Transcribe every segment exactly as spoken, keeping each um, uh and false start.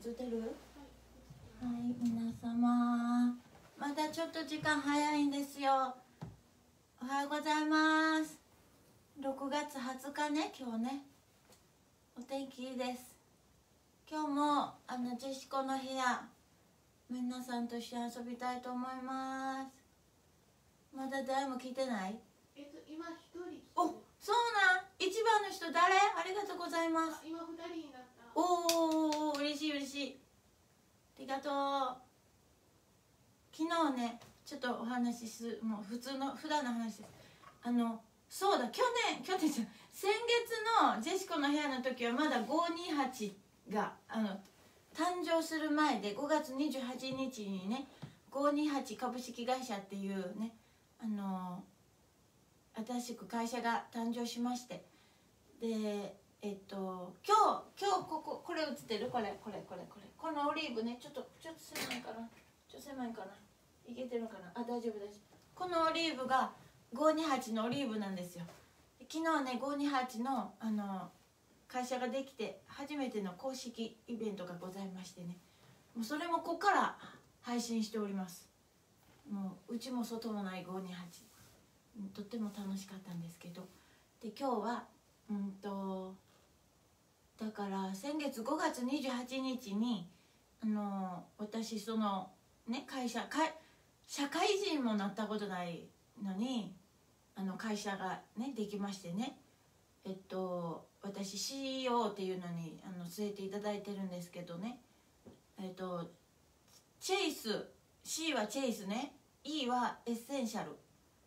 映ってる？はい、皆様まだちょっと時間早いんですよ。おはようございます。ろくがつはつかね、今日ね、お天気いいです。今日もあのジェシコの部屋、皆さんと一緒に遊びたいと思います。まだ誰も聞いてない？ えっと今一人。 お、そうなん。一番の人誰？ありがとうございます。 今二人になった。 おお、嬉しい嬉しい。ありがとう。昨日ね、ちょっとお話しする、もう普通の普段の話です。あのそうだ、去年去年じゃ先月のジェシコの部屋の時はまだごーにーはちがあの誕生する前で、ごがつにじゅうはちにちにね、ごーにーはち株式会社っていうね、あの新しく会社が誕生しまして、でえっと今日今日こここれ映ってる？これこれこれこれこのオリーブね、ちょっとちょっと狭いかな、ちょっと狭いかな、いけてるのかな、あ、大丈夫大丈夫。このオリーブがごーにーはちのオリーブなんですよ。昨日ね、ごーにーはちのあの会社ができて初めての公式イベントがございましてね、もうそれもここから配信しております。もううちも外もないごーにーはち、とっても楽しかったんですけど、で今日はうんとだから先月ごがつにじゅうはちにちにあの私そのね会社か社会人もなったことないのに、あの会社がねできましてね、えっと私 シーイーオー っていうのにあの据えていただいてるんですけどね、えっとチェイス C はチェイスね、 E はエッセンシャル、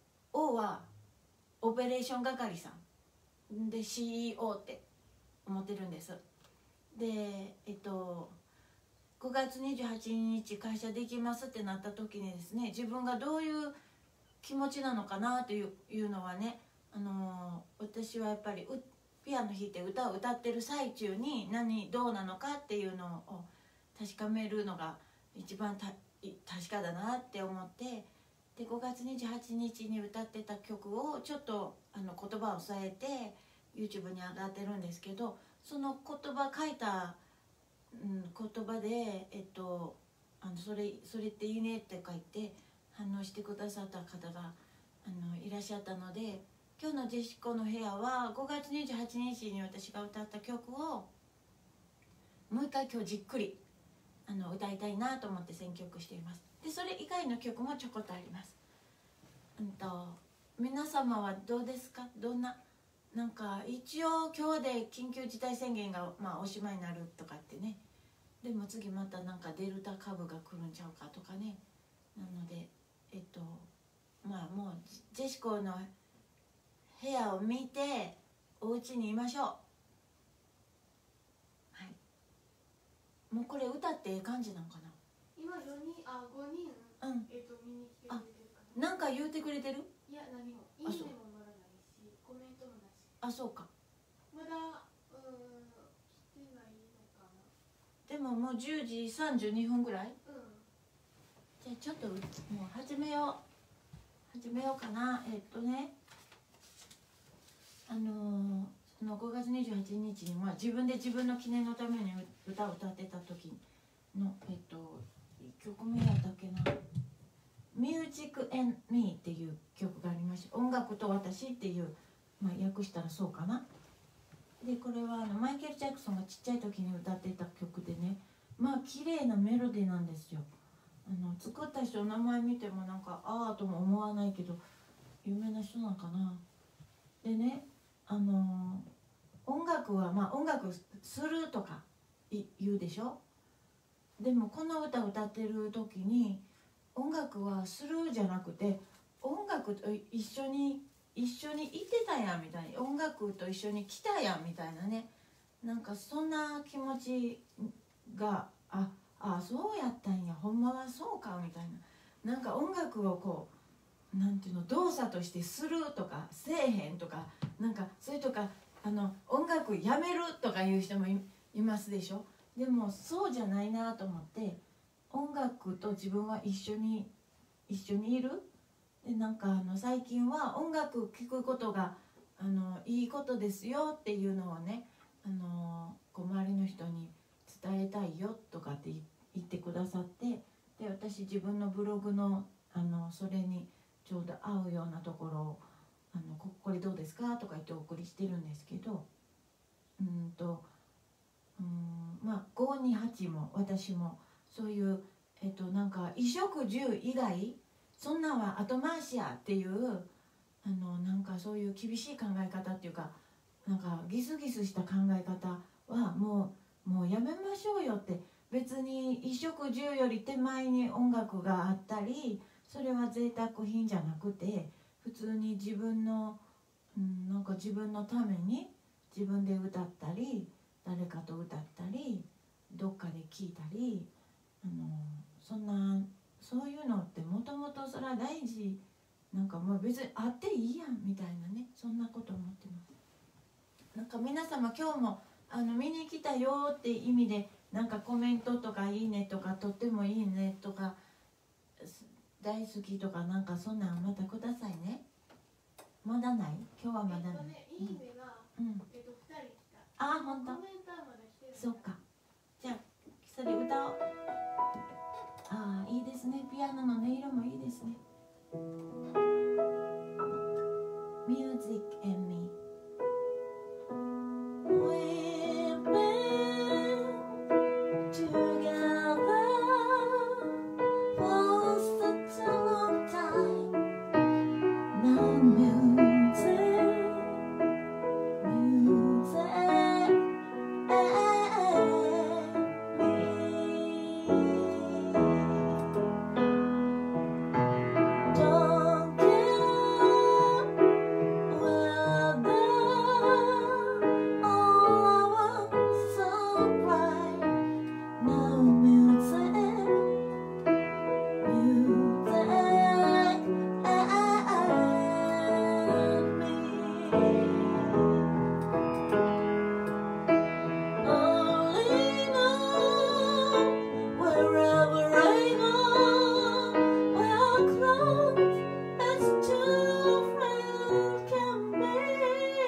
O はオペレーション係さんで シーイーオー って思ってるんです。でえっとごがつにじゅうはちにち会社できますってなった時にですね、自分がどういう気持ちなのかなといういうのはね、あの私はやっぱりピアノ弾いて歌を歌ってる最中に何どうなのかっていうのを確かめるのが一番た確かだなって思って、でごがつにじゅうはちにちに歌ってた曲をちょっとあの言葉を添えて YouTube に上がってるんですけど、その言葉書いた、うん、言葉で、えっと、あのそれそれっていいねって書いて反応してくださった方があのいらっしゃったので、今日のジェシコの部屋はごがつにじゅうはちにちに私が歌った曲をもう一回今日じっくりあの歌いたいなと思って選曲しています。でそれ以外の曲もちょこっとあります。うんと皆様はどうですか？どんななんか一応今日で緊急事態宣言が、まあ、おしまいになるとかってね、でも次またなんかデルタ株が来るんちゃうかとかね、なのでえっとまあもうジェシコの部屋を見てお家にいましょう。はい、もうこれ歌ってええ感じなんかな。 今よにん、あ、ごにん、 うん、 えっと見に来てくれてるかな。 なんか言うてくれてる？ いや何も、いいねも乗らないし、コメントもなし。 あ、そうか。 まだうーん来てないのかな。 でももうじゅうじさんじゅうにふんぐらい。 うん。 じゃあちょっともう始めよう始めようかな。えっとねあのー、そのごがつにじゅうはちにちに、まあ、自分で自分の記念のために歌を歌ってた時のえっと曲名やったっけな、Music and Me っていう曲がありまして、音楽と私っていう、まあ、訳したらそうかな。でこれはあのマイケル・ジャクソンがちっちゃい時に歌ってた曲でね、まあ綺麗なメロディーなんですよ。あの作った人の名前見てもなんかああとも思わないけど有名な人なんかな。でね、あの音楽はまあ音楽するとか言うでしょ。でもこの歌を歌ってる時に音楽はするじゃなくて、音楽と一緒に一緒にいてたやんみたいな、音楽と一緒に来たやんみたいなね、なんかそんな気持ちがああそうやったんや、ほんまはそうかみたいな、なんか音楽をこうなんていうの動作としてするとかせえへんとか、なんかそれとかあの音楽やめるとかいう人も い, いますでしょ。でもそうじゃないなと思って、音楽と自分は一緒に一緒にいる。でなんかあの最近は音楽聴くことがあのいいことですよっていうのをね、あのこう周りの人に伝伝えたいよとかって言ってくださって、で私自分のブログのあのそれにちょうど合うようなところをあの こ, これどうですかとか言ってお送りしてるんですけど、うんとうんまあごにはちも私もそういうえっとなんか衣食住以外そんなんは後回しやっていうあのなんかそういう厳しい考え方っていうか、なんかギスギスした考え方はもうもうやめましょうよって。別に衣食住より手前に音楽があったり、それは贅沢品じゃなくて普通に自分の、うん、なんか自分のために自分で歌ったり誰かと歌ったりどっかで聴いたり、あのそんなそういうのってもともとそれは大事、なんかもう別にあっていいやんみたいなね、そんなこと思ってます。なんか皆様今日もあの見に来たよって意味でなんかコメントとかいいねとかとってもいいねとか大好きとかなんかそんなんまたくださいね。まだない？今日はまだない。 えっとね、いいねが、 うん。 えっとふたり来た。 あ、本当。 コメントはまだ来てる。 そうか。じゃあそれ歌おう。ああいいですね。ピアノの音色もいいですね。Music and me. We've been together for such a long time. Now music, music and me. Don't care whether all our so bright. Now music, music and me. Only know wherever I go, we're close as two friends can be.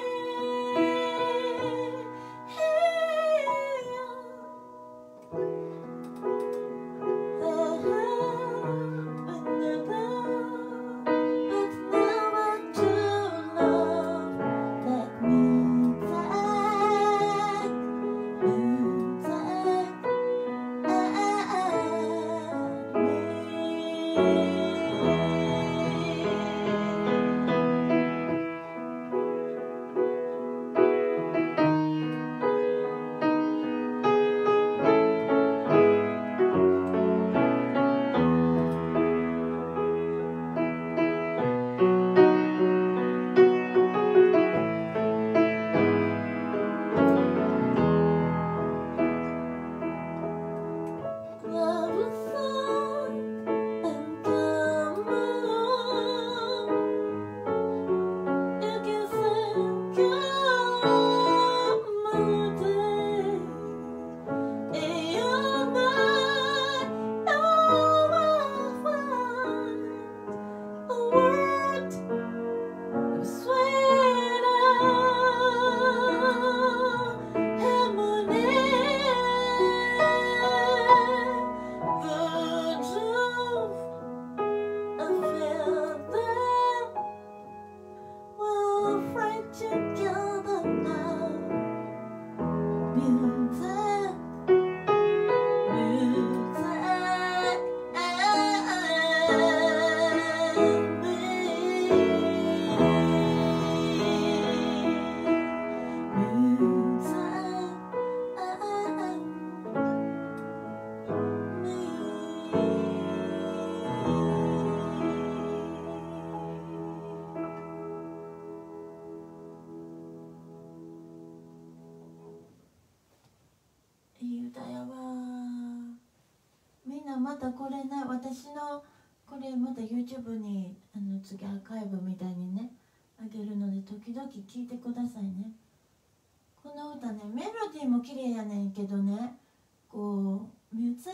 またこれね、私のこれまた YouTube にあの次アーカイブみたいにねあげるので時々聞いてくださいね。この歌ねメロディーも綺麗やねんけどね、こう Music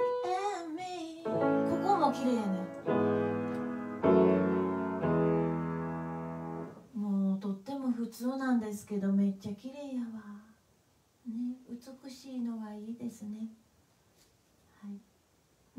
and me ここも綺麗やねん。もうとっても普通なんですけどめっちゃ綺麗やわ。 ね、美しいのはいいですね。はい。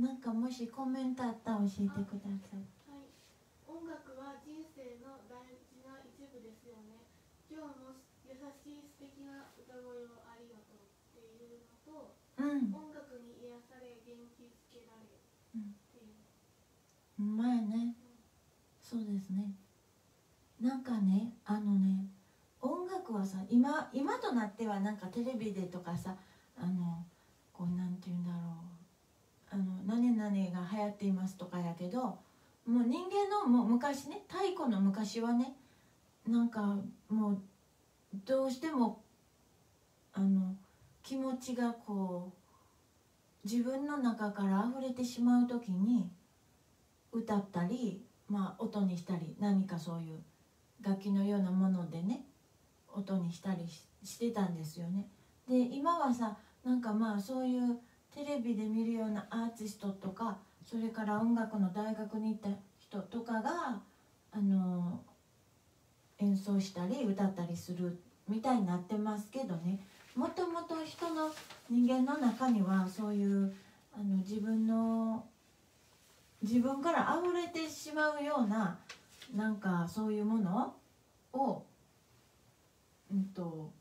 なんかもしコメントあったら教えてください。 はい。音楽は人生の大事な一部ですよね。今日も優しい素敵な歌声をありがとうっていうのと、うん、音楽に癒され元気づけられっていう。 うん、前ね、うん、そうですね。なんかね、あのね、音楽はさ、今今となってはなんかテレビでとかさ、あのこうなんていうんだろう、あの何々が流行っていますとかやけど、もう人間のもう昔ね、太古の昔はね、なんかもうどうしてもあの気持ちがこう自分の中から溢れてしまう時に歌ったり、まあ音にしたり、何かそういう楽器のようなものでね音にしたり し, してたんですよね。で今はさ、なんかまあそういうテレビで見るようなアーティストとか、それから音楽の大学に行った人とかがあの演奏したり歌ったりするみたいになってますけどね、もともと人の人間の中にはそういうあの自分の自分から溢れてしまうようななんかそういうものを、うんと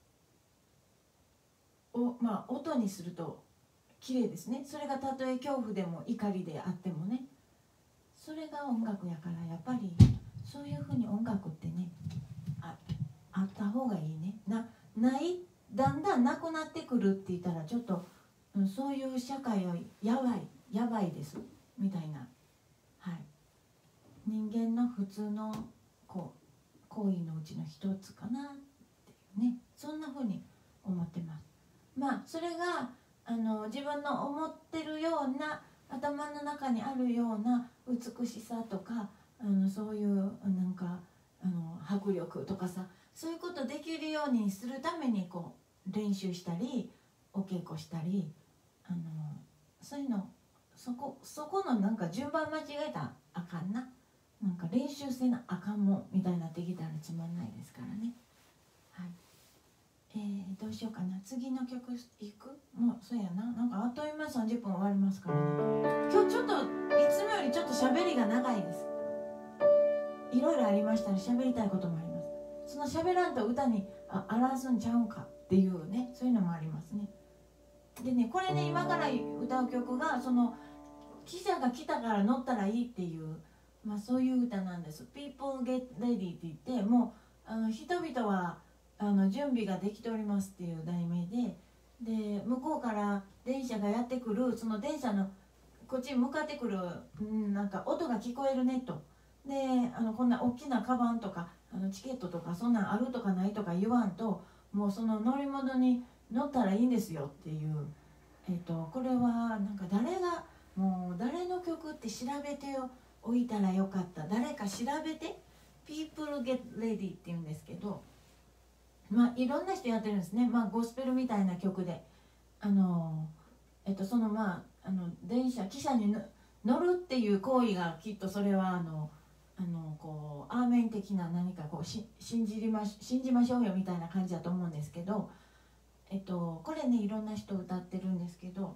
おまあ、音にすると綺麗ですね。それがたとえ恐怖でも怒りであってもね、それが音楽やから、やっぱりそういうふうに音楽ってね あ, あった方がいいね。なないだんだんなくなってくるって言ったらちょっと、うん、そういう社会はやばいやばいですみたいな、はい、人間の普通のこう行為のうちの一つかなっていうね、そんなふうに思ってます。まあそれがあの自分の思ってるような頭の中にあるような美しさとか、あのそういうなんかあの迫力とかさ、そういうことできるようにするためにこう練習したりお稽古したり、あのそういうのそこそこのなんか順番間違えたらあかんな、なんか練習せなあかんもんみたいになってきたらつまんないですからね。はい。えー、どうしようかな、次の曲いく？もうそうやな、なんかあっという間さんじゅっぷん終わりますからね。今日ちょっといつもよりちょっと喋りが長いです。いろいろありましたら喋りたいこともあります。その喋らんと歌にあ表すんちゃうんかっていうね、そういうのもありますね。でね、これね、今から歌う曲がその記者が来たから乗ったらいいっていう、まあ、そういう歌なんです。 People get ready って言って、もうあの人々はあの準備ができておりますっていう題名で、で向こうから電車がやってくる、その電車のこっちに向かってくる、うん、なんか音が聞こえるねと。であのこんな大きなカバンとかあのチケットとかそんなんあるとかないとか言わんと、もうその乗り物に乗ったらいいんですよっていう、えっと、これはなんか誰がもう誰の曲って調べておいたらよかった、誰か調べて People get ready って言うんですけど、まあいろんな人やってるんですね。まあゴスペルみたいな曲で、あのえっとそのまああの電車汽車に乗るっていう行為がきっとそれはあのあのこうアーメン的な何かこうし信じまし信じましょうよみたいな感じだと思うんですけど、えっとこれねいろんな人歌ってるんですけど、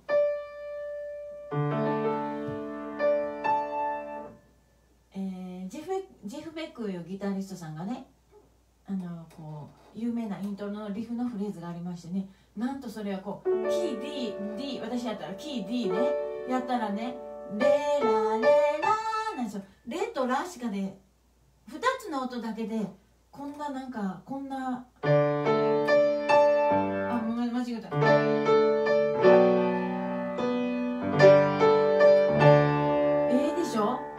えー、ジェフジェフ・ベックいうギタリストさんがね、あのこう有名なイントロのリフのフレーズがありましてね、なんとそれはこうキー D、D、私やったらキー D ねやったらね、レラレラなんですよ。レとラしかでふたつの音だけでこんななんかこんな、あもう間違えた、ええでしょ。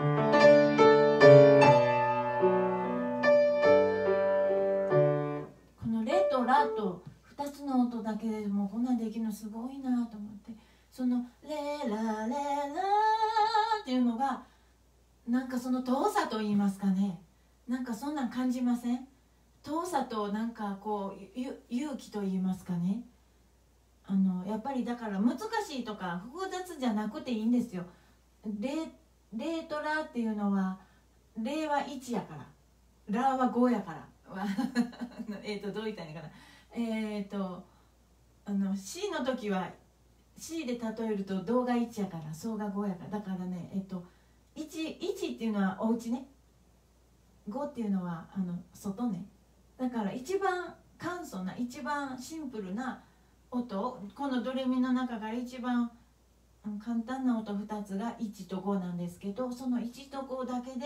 このレとラとふたつの音だけでもうこんなんできるのすごいなと思って、そのレラレラっていうのがなんかその遠さと言いますかね、なんかそんなん感じません？遠さとなんかこう勇気と言いますかね、あのやっぱりだから難しいとか複雑じゃなくていいんですよ。レレとラっていうのはレはいちやからラはごやからえっとどう言ったらいいかな、えっとあの C の時は C で例えると動がいちやからソがごやからだからねえっと いち, いちっていうのはお家ね、ごっていうのはあの外ね。だから一番簡素な一番シンプルな音、このドレミの中から一番簡単な音ふたつがいちとごなんですけど、そのいちとごだけで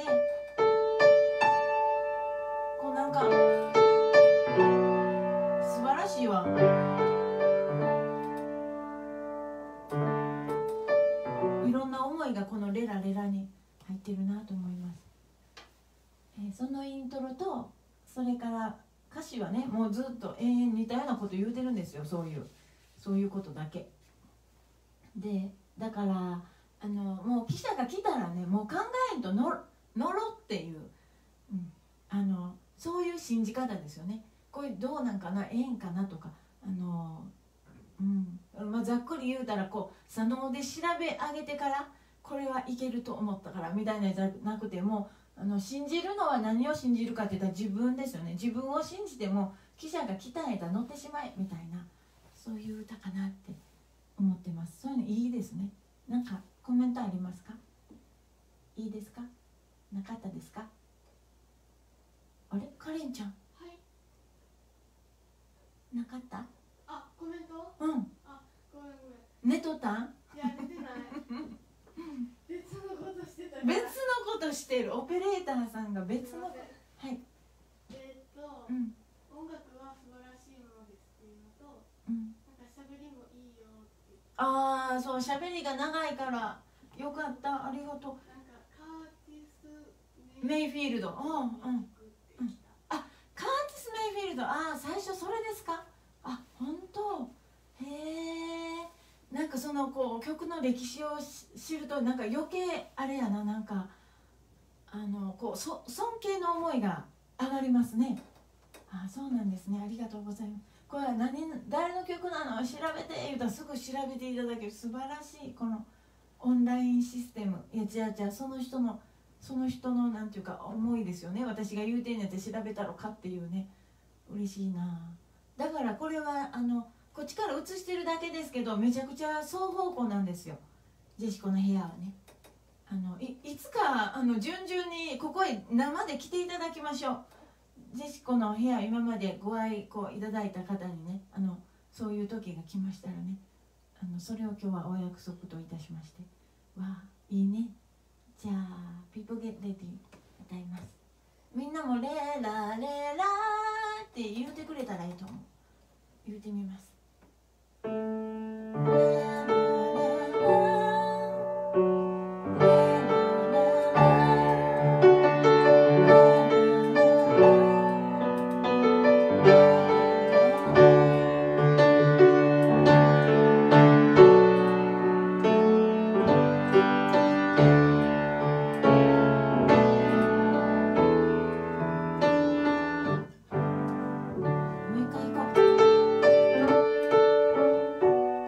こうなんか素晴らしいわ。いろんな思いがこのレラレラに入ってるなと思います。えー、そのイントロとそれから歌詞はねもうずっと永遠似たようなこと言うてるんですよ。そういうそういうことだけで、だからあのもう記者が来たらねもう考えんとの乗ろっていう、うん、あのそういう信じ方ですよね。これどうなんかなええんかなとかあの、うんまあ、ざっくり言うたらこう左脳で調べ上げてからこれはいけると思ったからみたいなじゃなくてもあの信じるのは何を信じるかって言ったら自分ですよね。自分を信じても記者が来たんやったら乗ってしまえみたいなそういう歌かなって思ってます。そういうのいいですね。なんかコメントありますか？いいですか？なかったですか？あれカレンちゃん、 はい、 なかった？ あ、コメント？ うん。 あ、ごめんごめん。 寝とったん？ いや、寝てない別のことしてたから。 別のことしてる。オペレーターさんが別のこと。はい。 えー、っと、うん、音楽は素晴らしいものですっていうのと、うん、なんか喋りもいいよって。あああ、そう喋りが長いからよかった。ありがとう。 なんかカーティス・メイフィールド。うんうん。あ、カーティス・メイフィールド。ああ、最初それですか？あ、本当。へえ。なんかそのこう曲の歴史を知るとなんか余計あれやな、なんかあのこうそ尊敬の思いが上がりますね。あ、そうなんですね。ありがとうございます。これは何誰の曲なの調べて言うたらすぐ調べていただける素晴らしいこのオンラインシステム。いや違う違う、その人のその人のなんていうか思いですよね。私が言うてんやって調べたろかっていうね、嬉しいな。だからこれはあのこっちから映してるだけですけどめちゃくちゃ双方向なんですよ。ジェシコの部屋はね、あの い, いつかあの順々にここへ生で来ていただきましょう。ジェシコの部屋今までご愛顧いただいた方にね、あのそういう時が来ましたらね、あのそれを今日はお約束といたしまして、わあいいね。じゃあ「People Get Ready」歌います。みんなも「レラレラ」って言うてくれたらいいと思う。言うてみます。もう一回行こう。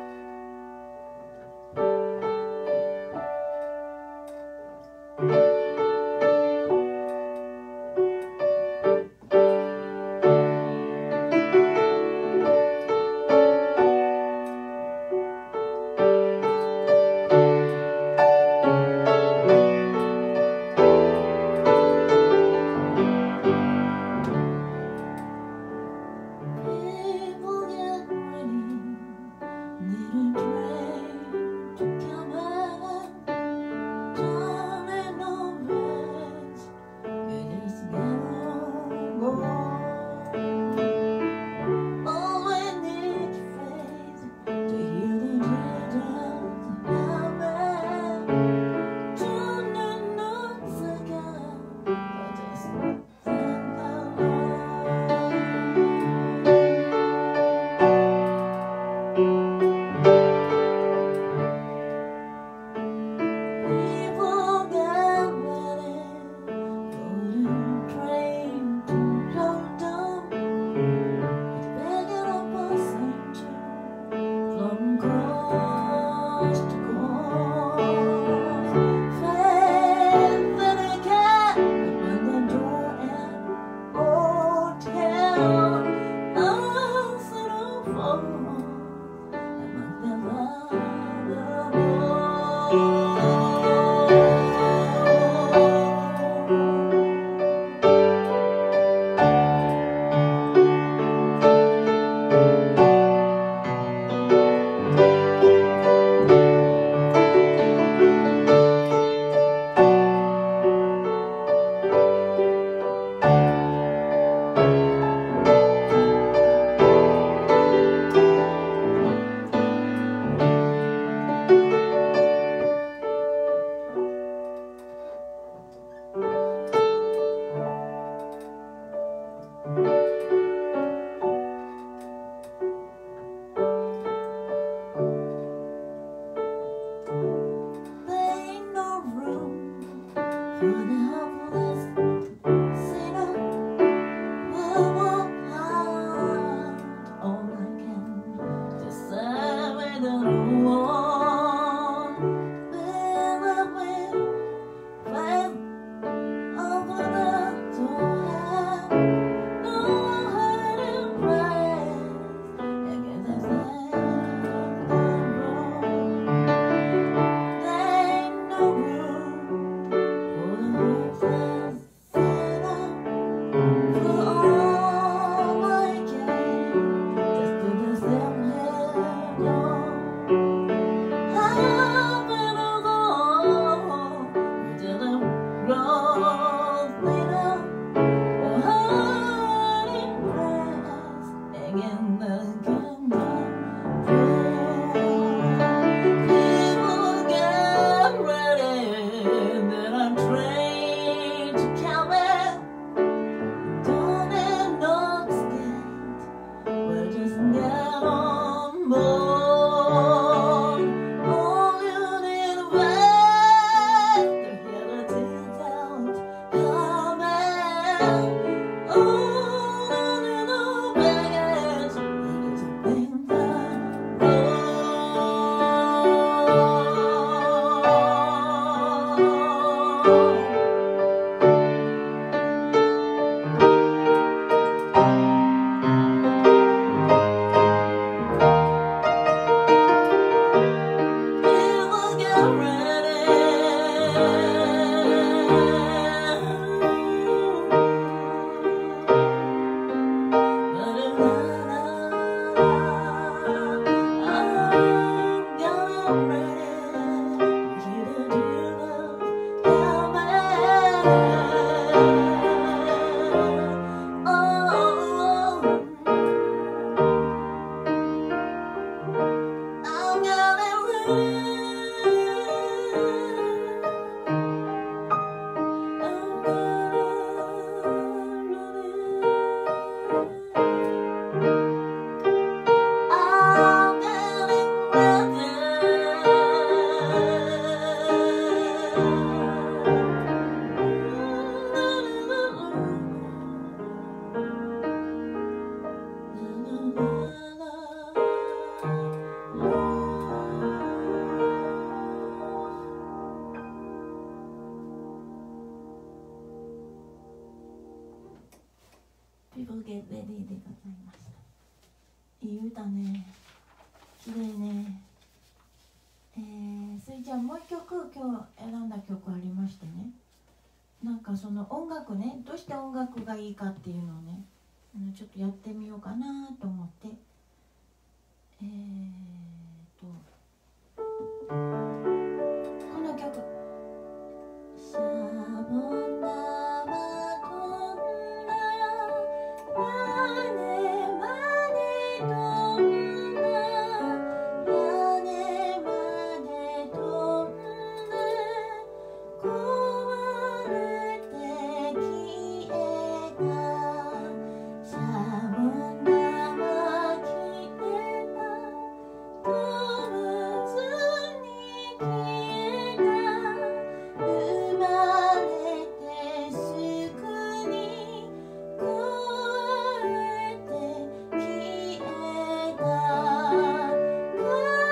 People Get Ready でございました。いい歌ね、綺麗ね。えー、それじゃあもう一曲今日選んだ曲ありましてね、なんかその音楽ね、どうして音楽がいいかっていうのをね、あのちょっとやってみようかなと思って、えーとこの曲シャボン玉飛んだ屋根まで飛んだ屋根まで飛んで壊れて消えたシャボン玉消えた動物に消えた生まれてすぐに壊れて消えた風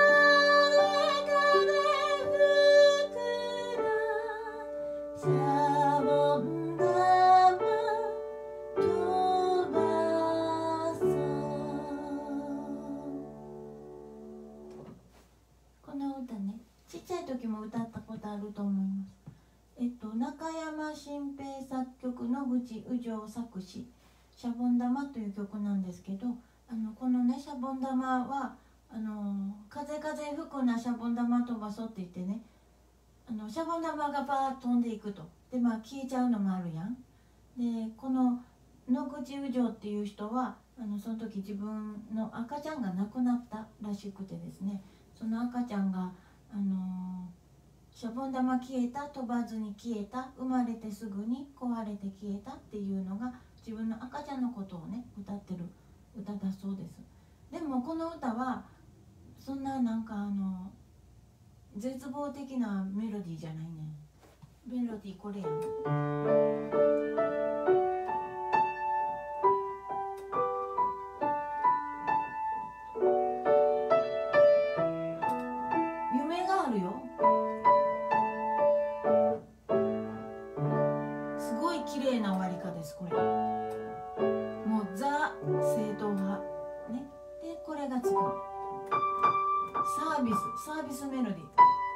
風吹くなシャボン玉飛ばそうこの歌ね、ちっちゃい時も歌ったことあると思います。えっと、中山新平作曲、野口宇城作詞、シャボン玉という曲なんですけど、あのこのねシャボン玉はあの風風吹くなシャボン玉飛ばそうって言ってね、あのシャボン玉がバーッと飛んでいくと、でまあ消えちゃうのもあるやん。でこの野口宇城っていう人はあのその時自分の赤ちゃんが亡くなったらしくてですね、その赤ちゃんがあのシャボン玉消えた、飛ばずに消えた、生まれてすぐに壊れて消えたっていうのが自分の赤ちゃんのことをね歌ってる歌だそうです。でもこの歌はそんななんかあの絶望的なメロディーじゃないね。メロディーこれやん。夢があるよ。すごい綺麗な終わり方ですこれ。もうザ正統派ね。でこれがつくサービスサービスメロディー。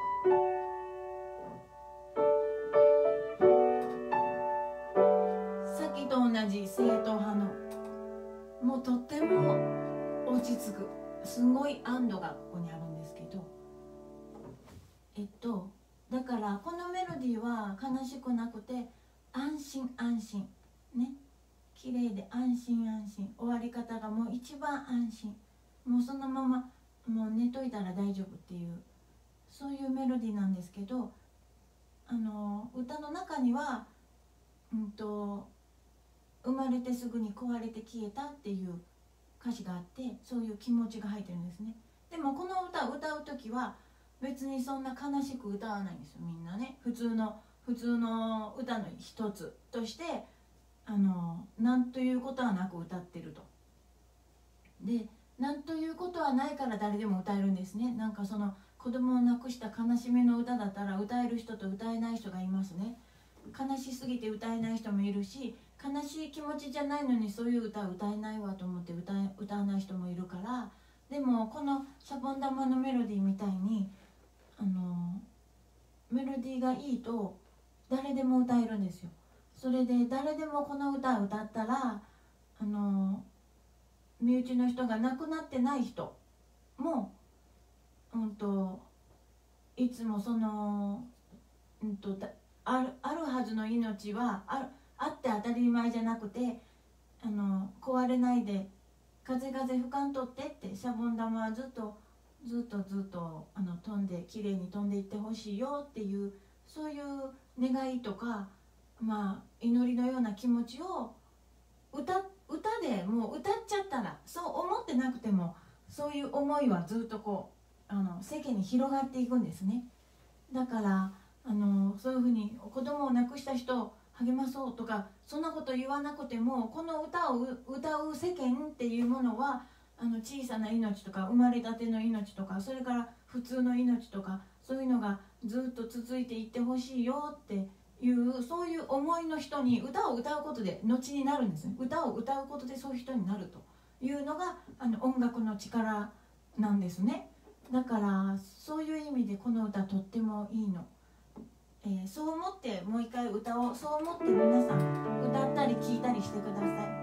さっきと同じ正統派のもうとっても落ち着くすごい安堵がここにあるんですけど、えっとだからこのメロディーは悲しくなくて安心安心ね、綺麗で安心安心、終わり方がもう一番安心、もうそのままもう寝といたら大丈夫っていう、そういうメロディーなんですけど、あの歌の中には、うんと生まれてすぐに壊れて消えたっていう歌詞があって、そういう気持ちが入ってるんですね。でもこの歌を歌う時は別にそんな悲しく歌わないんですよ。みんなね普通の普通の歌の一つとしてあのなんということはなく歌ってると。でなんということはないから誰でも歌えるんですね。なんかその子供を亡くした悲しみの歌だったら歌える人と歌えない人がいますね。悲しすぎて歌えない人もいるし、悲しい気持ちじゃないのにそういう歌を歌えないわと思って歌え、歌わない人もいるから。でもこのシャボン玉のメロディーみたいにあのメロディーがいいと誰でも歌えるんですよ。それで誰でもこの歌を歌ったらあの身内の人が亡くなってない人も、うんといつもその、うんとだある、あるはずの命は あ, あって当たり前じゃなくて、あの壊れないで風風吹かんとってってシャボン玉はずっとずっとずっとあの飛んできれいに飛んでいってほしいよっていう、そういう願いとか、まあ、祈りのような気持ちを 歌, 歌でもう歌っちゃったら、そう思ってなくてもそういう思いはずっとこうあの世間に広がっていくんですね。だからあのそういうふうに子供を亡くした人を励まそうとかそんなこと言わなくても、この歌を歌う世間っていうものはあの小さな命とか生まれたての命とか、それから普通の命とか、そういうのがずっと続いていってほしいよっていう、そういう思いの人に歌を歌うことで後になるんですね。歌を歌うことでそういう人になるというのがあの音楽の力なんですね。だからそういう意味でこの歌とってもいいの。えー、そう思ってもう一回歌を、そう思って皆さん歌ったり聴いたりしてください。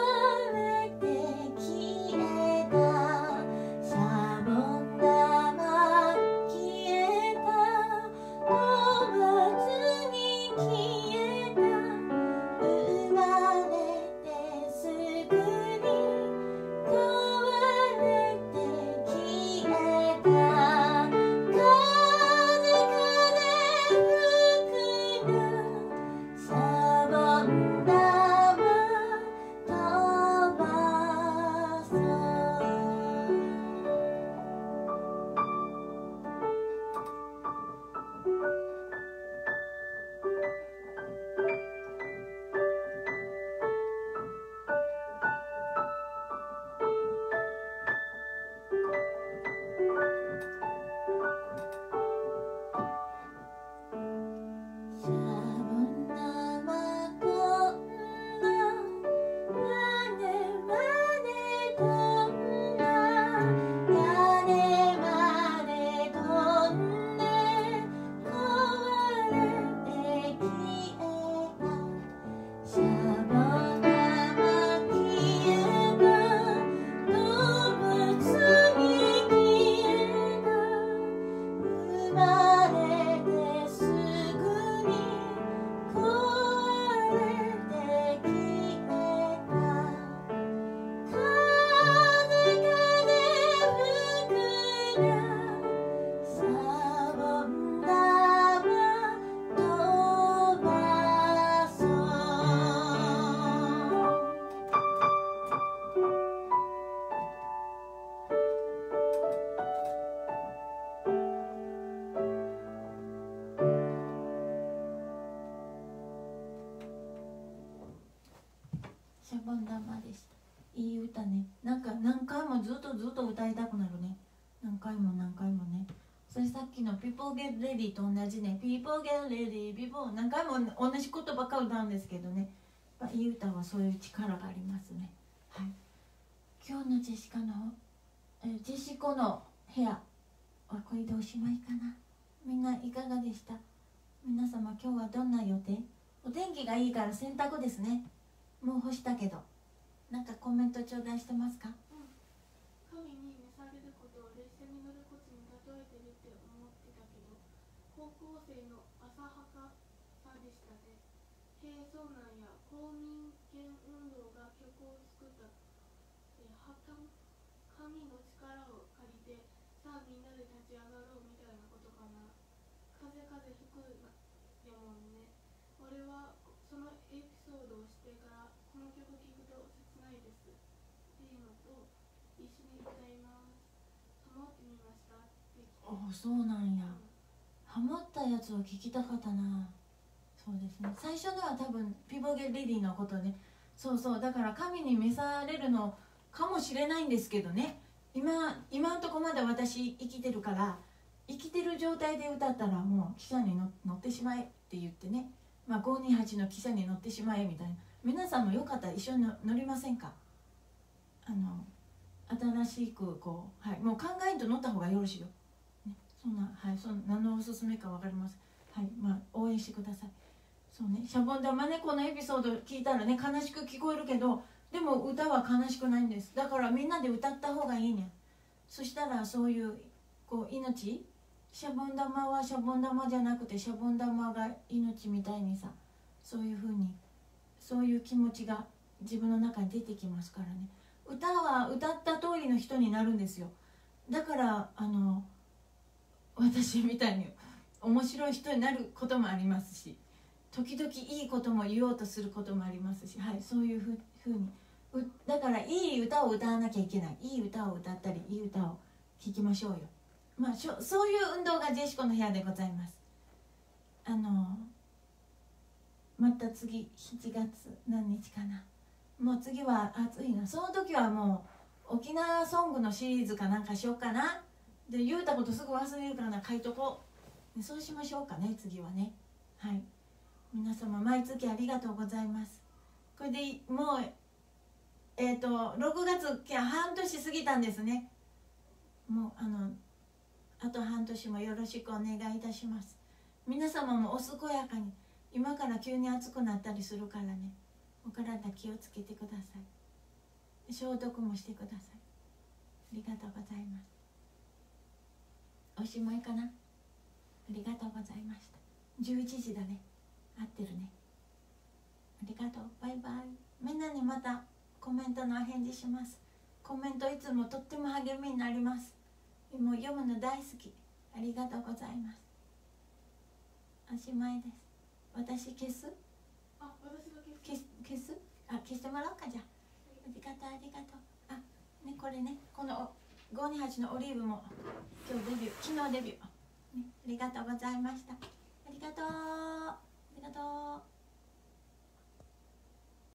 シャボン玉まれてすぐに壊れて消えた風風吹くなシャボン玉飛ばそうシャボン玉でした。いい歌ね。なんか何回もずっとずっと歌いたくなるね。何回も何回もね。それさっきの People Get Ready と同じね。People Get Ready, People 何回も同じことばっか歌うんですけどね。まあ、いい歌はそういう力がありますね。はい。今日のジェシカの、えー、ジェシコの部屋はこれでおしまいかな。みんないかがでした？皆様今日はどんな予定？お天気がいいから洗濯ですね。もう干したけど、なんかコメント頂戴してますか？ うん、神に召されることを列車に乗ることに例えてるって思ってたけど、高校生の浅はかさでしたね。へえ、そうなんや。公民権運動が曲を作った、えー、はた神の力を借りて、さあみんなで立ち上がろうみたいなことかな。風風吹くやもんね。俺はそのエピソードをしてからこの曲聴くと切ないですっていうのと、一緒に歌いますハモってみましたって来て。 おお、そうなんや。ハモったやつを聞きたかったな。そうですね。最初のは多分ピボゲレディのことね。そうそう、だから神に召されるのかもしれないんですけどね。今今のとこまで私生きてるから、生きてる状態で歌ったらもう汽車に乗ってしまえって言ってね、まあ、ごーにーはちの汽車に乗ってしまえみたいな。皆さんもよかったら一緒に乗りませんか？あの新しくこう、はい、もう考えんと乗った方がよろしいよ、ね、そんな、はい、そん何のおすすめか分かります。はい、まあ応援してください。そうね、シャボン玉ね、このエピソード聞いたらね、悲しく聞こえるけど、でも歌は悲しくないんです。だからみんなで歌った方がいいね。そしたらそういうこう命、シャボン玉はシャボン玉じゃなくてシャボン玉が命みたいにさ、そういう風にそういう気持ちが自分の中に出てきますからね。歌は歌った通りの人になるんですよ。だからあの私みたいに面白い人になることもありますし、時々いいことも言おうとすることもありますし、はい、そういうふうにうだからいい歌を歌わなきゃいけない。いい歌を歌ったりいい歌を聴きましょうよ。まあしょそういう運動がジェシコの部屋でございます。あのまた次しちがつ何日かな。もう次は暑いな。その時はもう沖縄ソングのシリーズかなんかしようかな。で言うたことすぐ忘れるからな、書いとこう。そうしましょうかね、次はね。はい、皆様毎月ありがとうございます。これでもうえっ、ー、とろくがつ半年過ぎたんですね。もうあのあと半年もよろしくお願いいたします。皆様もお健やかに。今から急に暑くなったりするからね、お体気をつけてください。消毒もしてください。ありがとうございます。おしまいかな。ありがとうございました。じゅういちじだね。合ってるね。ありがとう。バイバイ。みんなにまたコメントのお返事します。コメントいつもとっても励みになります。もう読むの大好き。ありがとうございます。おしまいです。私消す？ あ、私が消す。消す？あ、消してもらおうかじゃあ。ありがとうありがとう。あ、ねこれね、このごーにーはちのオリーブも今日デビュー、昨日デビュー。ね、ありがとうございました。ありがとう。ありがとう。